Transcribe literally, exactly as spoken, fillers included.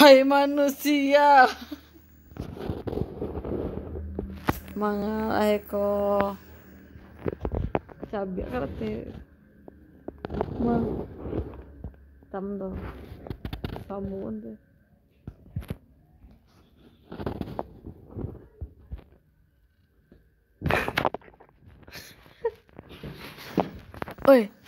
Hai manusia. Mangal eko cabi karate mah tamdo sambungan deh. Oi